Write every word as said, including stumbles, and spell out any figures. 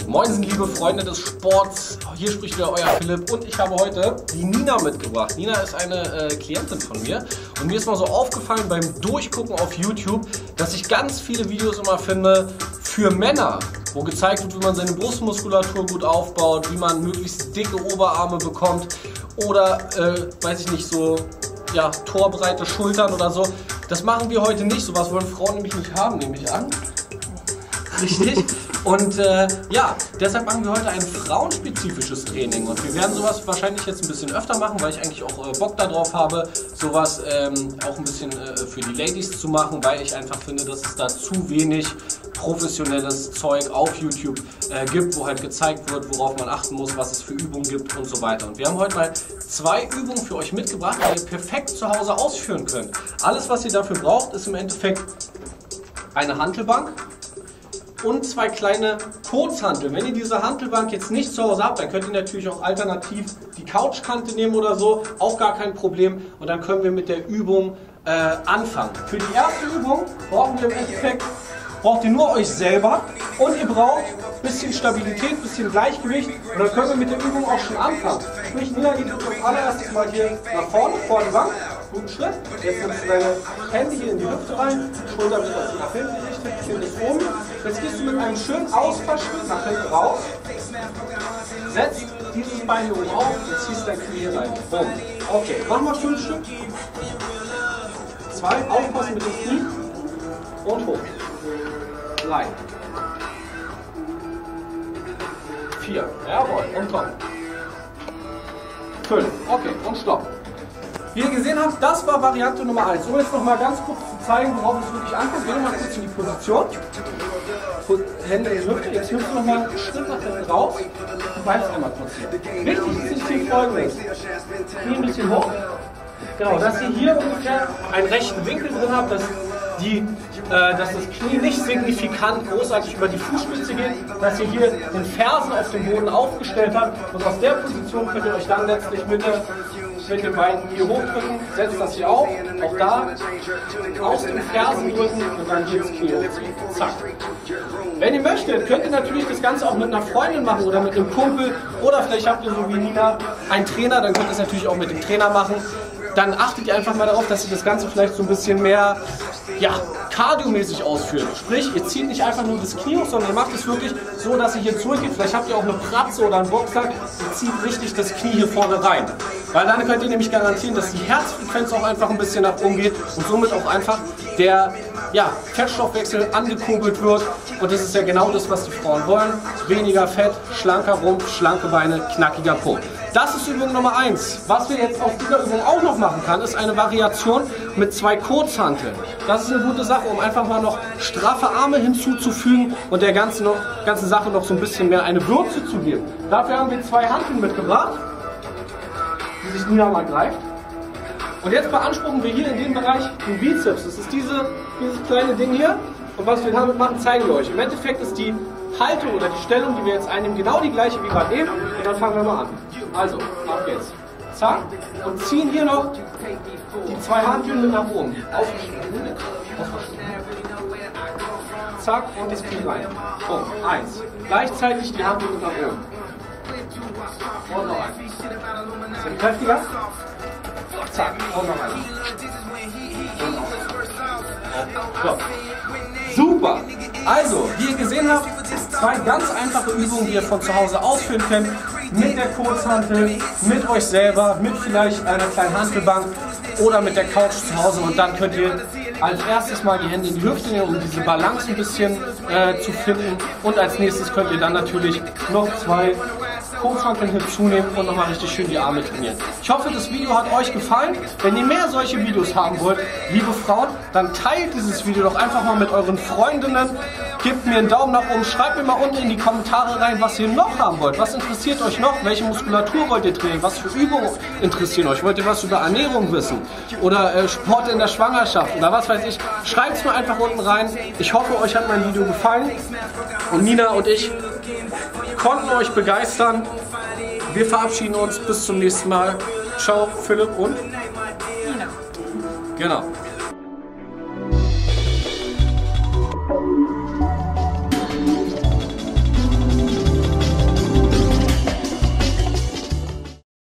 Moin, liebe Freunde des Sports, hier spricht wieder euer Philipp und ich habe heute die Nina mitgebracht. Nina ist eine äh, Klientin von mir und mir ist mal so aufgefallen beim Durchgucken auf YouTube, dass ich ganz viele Videos immer finde für Männer, wo gezeigt wird, wie man seine Brustmuskulatur gut aufbaut, wie man möglichst dicke Oberarme bekommt oder, äh, weiß ich nicht, so ja, torbreite Schultern oder so. Das machen wir heute nicht, sowas wollen Frauen nämlich nicht haben, nehme ich an. Richtig. Und äh, ja, deshalb machen wir heute ein frauenspezifisches Training und wir werden sowas wahrscheinlich jetzt ein bisschen öfter machen, weil ich eigentlich auch äh, Bock darauf habe, sowas ähm, auch ein bisschen äh, für die Ladies zu machen, weil ich einfach finde, dass es da zu wenig professionelles Zeug auf YouTube äh, gibt, wo halt gezeigt wird, worauf man achten muss, was es für Übungen gibt und so weiter. Und wir haben heute mal zwei Übungen für euch mitgebracht, die ihr perfekt zu Hause ausführen könnt. Alles, was ihr dafür braucht, ist im Endeffekt eine Hantelbank und zwei kleine Kurzhanteln. Wenn ihr diese Hantelbank jetzt nicht zu Hause habt, dann könnt ihr natürlich auch alternativ die Couchkante nehmen oder so, auch gar kein Problem. Und dann können wir mit der Übung äh, anfangen. Für die erste Übung brauchen wir im Endeffekt, braucht ihr nur euch selber und ihr braucht ein bisschen Stabilität, ein bisschen Gleichgewicht und dann können wir mit der Übung auch schon anfangen. Sprich, Nina geht als allererstes mal hier nach vorne, vor die Bank. Guten Schritt. Jetzt nimmst du deine Hände hier in die Hüfte rein, Schulter wird also nach hinten gerichtet, Kinn ist oben. Jetzt gehst du mit einem schönen Ausfallschritt nach hinten raus, setzt dieses Bein hier oben auf und ziehst dein Knie hier rein. Boom. Okay, machen wir fünf Stück. Zwei, aufpassen mit dem Knie und hoch. Drei. Vier. Jawohl, und komm. Fünf. Okay, und stopp. Wie ihr gesehen habt, das war Variante Nummer eins. Um jetzt noch mal ganz kurz zu zeigen, worauf es wirklich ankommt, gehen wir mal kurz in die Position. Hände in die Hüfte. Jetzt nimmst du noch mal einen Schritt nach hinten raus und bleibst einmal kurz hier. Wichtig ist hier folgendes. Knie ein bisschen hoch. Genau, dass ihr hier ungefähr einen rechten Winkel drin habt, dass, die, äh, dass das Knie nicht signifikant großartig über die Fußspitze geht, dass ihr hier den Fersen auf dem Boden aufgestellt habt und aus der Position könnt ihr euch dann letztlich mit der mit den Beinen hier hochdrücken, setzt das hier auf, auch da aus den Fersen drücken und dann hier ins Knie hochziehen. Zack. Wenn ihr möchtet, könnt ihr natürlich das Ganze auch mit einer Freundin machen oder mit einem Kumpel oder vielleicht habt ihr so wie Nina einen Trainer, dann könnt ihr es natürlich auch mit dem Trainer machen. Dann achtet ihr einfach mal darauf, dass ihr das Ganze vielleicht so ein bisschen mehr ja, kardiomäßig ausführt. Sprich, ihr zieht nicht einfach nur das Knie hoch, sondern ihr macht es wirklich so, dass ihr hier zurückgeht. Vielleicht habt ihr auch eine Pratze oder einen Boxsack. Ihr zieht richtig das Knie hier vorne rein. Weil dann könnt ihr nämlich garantieren, dass die Herzfrequenz auch einfach ein bisschen nach oben geht und somit auch einfach der ja, Fettstoffwechsel angekurbelt wird. Und das ist ja genau das, was die Frauen wollen. Weniger Fett, schlanker Rumpf, schlanke Beine, knackiger Po. Das ist Übung Nummer eins. Was wir jetzt aus dieser Übung auch noch machen kann, ist eine Variation mit zwei Kurzhanteln. Das ist eine gute Sache, um einfach mal noch straffe Arme hinzuzufügen und der ganzen, noch, ganzen Sache noch so ein bisschen mehr eine Würze zu geben. Dafür haben wir zwei Hanteln mitgebracht, die sich Nina mal greift. Und jetzt beanspruchen wir hier in dem Bereich den Bizeps. Das ist diese, dieses kleine Ding hier. Und was wir damit machen, zeigen wir euch. Im Endeffekt ist die Haltung oder die Stellung, die wir jetzt einnehmen, genau die gleiche wie gerade eben. Und dann fangen wir mal an. Also, ab geht's. Zack. Und ziehen hier noch die zwei Hanteln mit nach oben. Aufgeschnitten. Zack. Und das Knie rein. Punkt. Eins. Gleichzeitig die Hanteln mit nach oben. Und noch eins. Sind kräftiger? Zack. Und noch eins. Und noch eins. So. Super! Also, wie ihr gesehen habt, zwei ganz einfache Übungen, die ihr von zu Hause ausführen könnt. Mit der Kurzhantel, mit euch selber, mit vielleicht einer kleinen Hantelbank oder mit der Couch zu Hause. Und dann könnt ihr als erstes mal die Hände in die Hüfte nehmen, um diese Balance ein bisschen äh, zu finden. Und als nächstes könnt ihr dann natürlich noch zwei Kurzhanteln hinzunehmen und nochmal richtig schön die Arme trainieren. Ich hoffe, das Video hat euch gefallen. Wenn ihr mehr solche Videos haben wollt, liebe Frauen, dann teilt dieses Video doch einfach mal mit euren Freundinnen. Gebt mir einen Daumen nach oben, schreibt mir mal unten in die Kommentare rein, was ihr noch haben wollt. Was interessiert euch noch? Welche Muskulatur wollt ihr trainieren? Was für Übungen interessieren euch? Wollt ihr was über Ernährung wissen? Oder äh, Sport in der Schwangerschaft? Oder was weiß ich? Schreibt es mir einfach unten rein. Ich hoffe, euch hat mein Video gefallen. Und Nina und ich konnten euch begeistern. Wir verabschieden uns. Bis zum nächsten Mal. Ciao, Philipp und Nina. Genau.